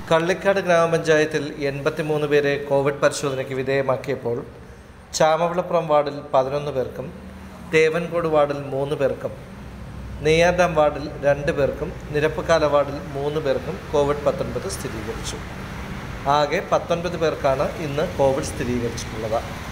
കള്ളിക്കാട് ഗ്രാമപഞ്ചായത്തിൽ 83 പേരെ കോവിഡ് പരിശോധനയ്ക്ക് വിധേയമാക്കിയപ്പോൾ ചാമവിളപ്പുറം വാർഡിൽ 11 പേർക്കും, തേവൻകോട് വാർഡിൽ 3 പേർക്കും, നെയ്യാർഡാം വാർഡിൽ 2 പേർക്കും, നിരപ്പക്കാല വാർഡിൽ 3 പേർക്കും കോവിഡ്-19 സ്ഥിരീകരിച്ചു. ആകെ 19 പേർക്കാണ് ഇന്ന് കോവിഡ് സ്ഥിരീകരിച്ചിട്ടുള്ളത്.